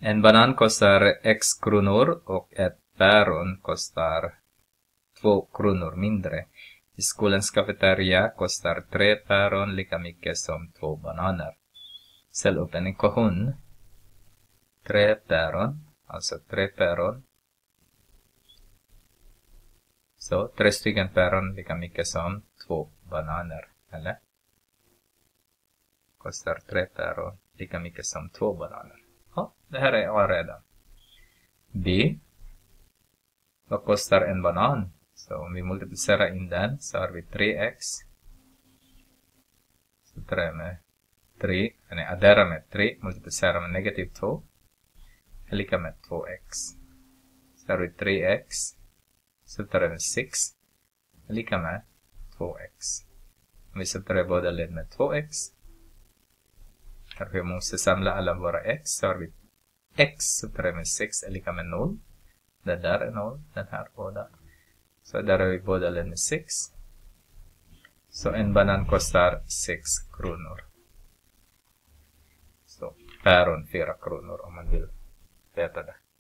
En banan kostar x kronor och ett päron kostar 2 kronor mindre. I skolans kafeteria kostar 3 päron lika mycket som 2 bananer. Ställ upp en ekvation. 3 päron, alltså 3 päron. Så 3 stycken päron lika mycket som 2 bananer. Eller? Kostar 3 päron lika mycket som 2 bananer. Ja, det här är A redan. B. Vad kostar en banan? Så om vi multiplicerar in den så har vi 3x. Så 3 med 3. Adderar med 3. Multiplicerar med negativ 2. Är lika med 2x. Så har vi 3x. Så 3 med 6. Är lika med 2x. Om vi sätter båda led med 2x. Här vi måste samla alla våra x. Så har vi x. Så 3 med 6 är lika med 0. Den där är 0. Den här båda. Så där har vi båda led med 6. Så en banan kostar 6 kronor. Så päron 4 kronor om man vill veta det.